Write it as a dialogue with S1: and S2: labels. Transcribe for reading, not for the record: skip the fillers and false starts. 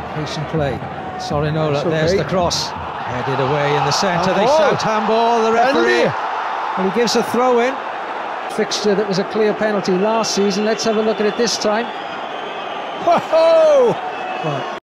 S1: Patient play. Sorinola,
S2: Okay.
S1: there's the cross. Headed away in the centre. They
S2: Handball.
S1: shout handball. The referee.
S2: Penalty.
S1: Well, he gives a throw in. Fixture that was a clear penalty last season. Let's have a look at it this time.
S2: Whoa!
S1: Right.